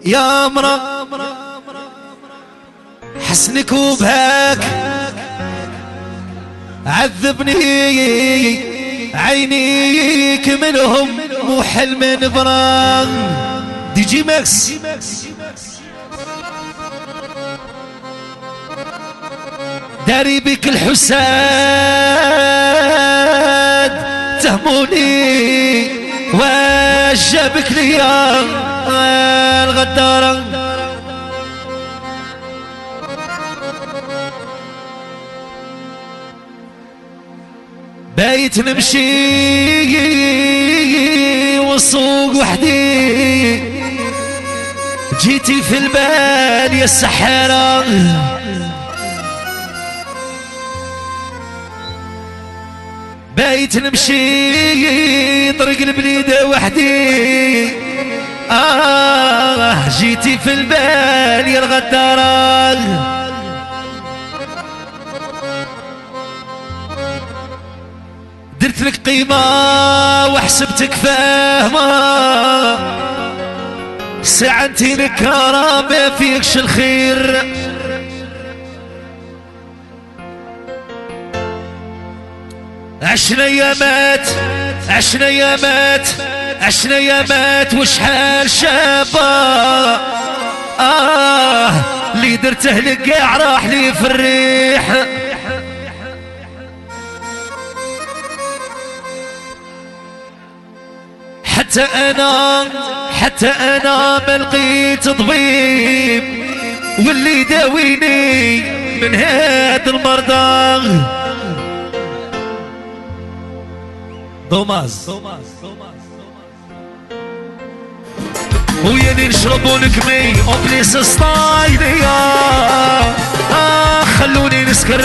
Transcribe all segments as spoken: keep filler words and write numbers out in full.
يا مرا حسنك وبهاك عذبني عينيك منهم مو حلم نبران. دي جي ماكس داري بك الحساد تهموني وجابك ليا الغدارة. بايت نمشي والسوق وحدي جيتي في البال يا السحارة. بايت نمشي طريق البليدة وحدي آه جيتي في البال يا الغدارة. درت لك قيمة وحسبتك فاهمة ساعتي نكارة ما فيكش الخير. عشنا يامات عشنا يامات عشنا يامات وشحال شابة آه اللي درته لك قاع راح لي في الريح. حتى أنا حتى أنا ما لقيت طبيب واللي داويني من هاد المرضى. دوماز وياني نشربونك مي اوبليس ستايليا آه خلوني نسكر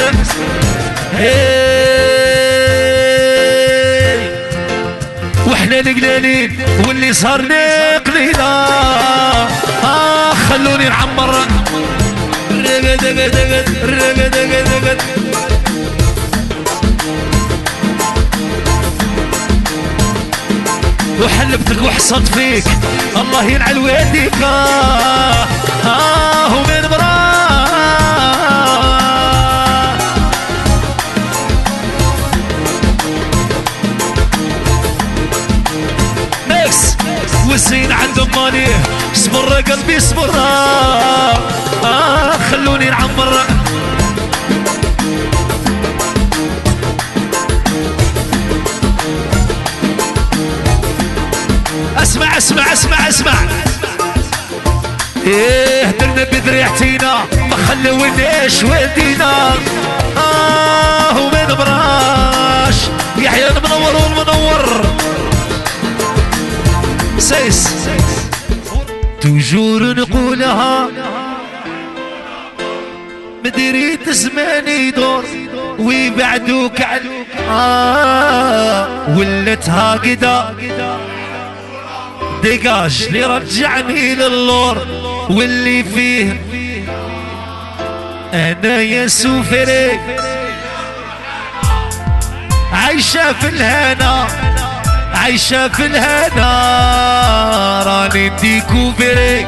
واحنا القلالين واللي صار لي قليلا آه خلوني نعمر رقد رقد رقد رقد رقد. وحلبتك وحصلت فيك الله ينعل ويديك آه آه ومن براه ميكس والزين عندهم ماني صبر قلبي صبر آه, آه خلوني نعمر. اسمع اسمع اسمع اسمع ايه درنا بذريعتينا ما خلوناش والدينا اه ومن براش يحيى المنور والمنور سيس توجور نقولها مديريت زماني يدور ويبعدوك عن آه ولت هاكدا ديجاج اللي رجعني للور واللي فيه انا يا سوفري عايشة في الهنا عايشة في الهنا راني ديكوفري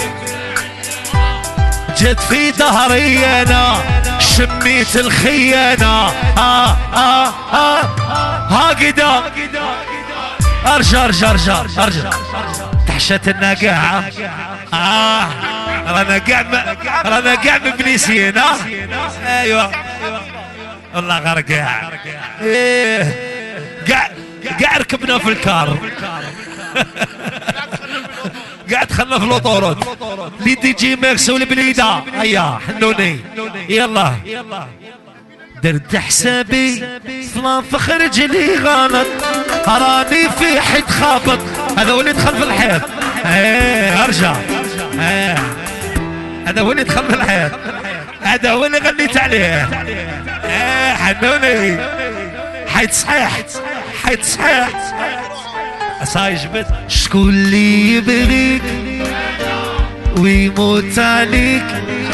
جت في ظهري انا شميت الخيانة اه اه اه هاكدا ارجع ارجع ارجع ارجع تحشت النقاعة اه رانا قاع رانا قاع مبليسين اه ايوه والله غير قاع ايه قاع قاع ركبنا في الكار قاعد دخلنا في الاوتورود لي دي جي ماكس والبليده هيا حنوني يلا درت حسابي صلاف رجلي غلط راني في حد خابط هذا هو اللي دخل في الحيط ايه ارجع ايه هذا هو اللي دخل في الحيط هذا هو اللي غنيت عليه ايه حنوني حيت صحيح حيت صحيح صاي جبت شكون اللي يبغيك ويموت عليك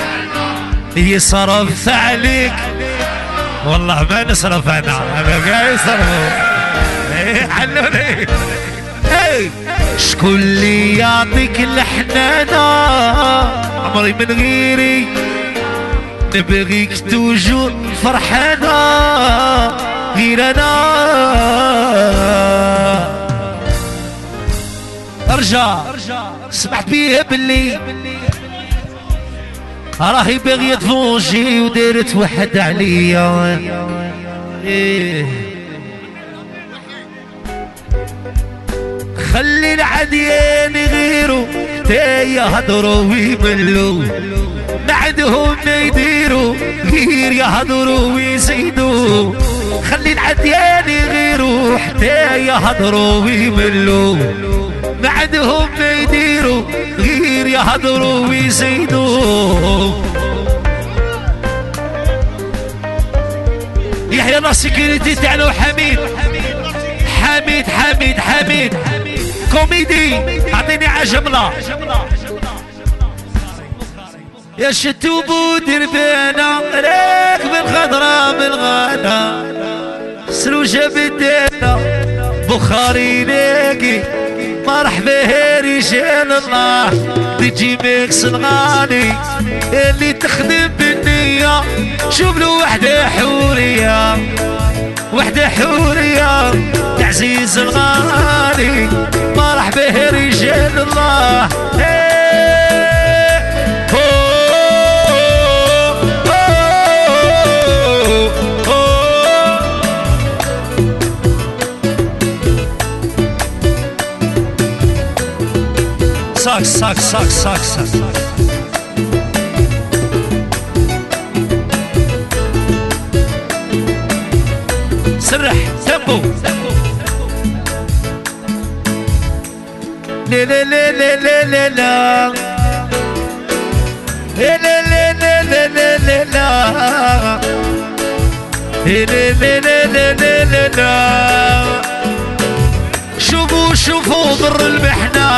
يصرف عليك والله ما نصرف انا انا قاعد يصرفوا ايه حلوني ايه شكون اللي يعطيك الحنانة عمري من غيري نبغيك توجور فرحانة غير انا ارجع سمعت بيه باللي راهي باغية تفونجي ودارت واحد عليا إيه. خلي العديان غيرو تايا هضرو ويملو ما عندهم ما يديروا غير يهضروا ويزيدوا. خلي العديان غيرو حتى يهضروا ويملوا ما عندهم ما يديروا غير يهضروا ويزيدوا. يحيى الله سيكوريتي تاعنا حميد حميد حميد حميد كوميدي اعطيني عجمله يا شتوبو دربانا راكب الخضرا بالغانا سروجة بالدانا بخاري لاقي مرحبا رجال الله دي جي ميكس الغالي اللي تخدم بالنية. شوف له وحدة حورية وحدة حورية تعزيز الغالي مرحبا رجال الله. ساكس ساكس ساكس ساكس سرح تبو لا لا لا لا لا لا لا لا لا لا لا لا لا لا لا لا لا لا. شوفوا شوفوا ضر المحنة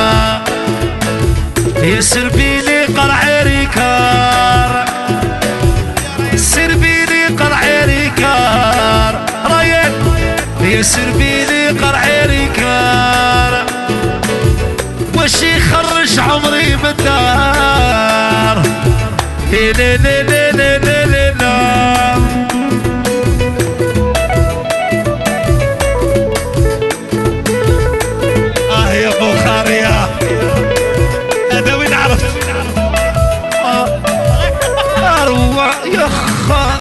يسر بيني قرع ريكار يسر بيني قرع ريكار رايك يسر بيني قرع ريكار واش يخرج عمري من الدار.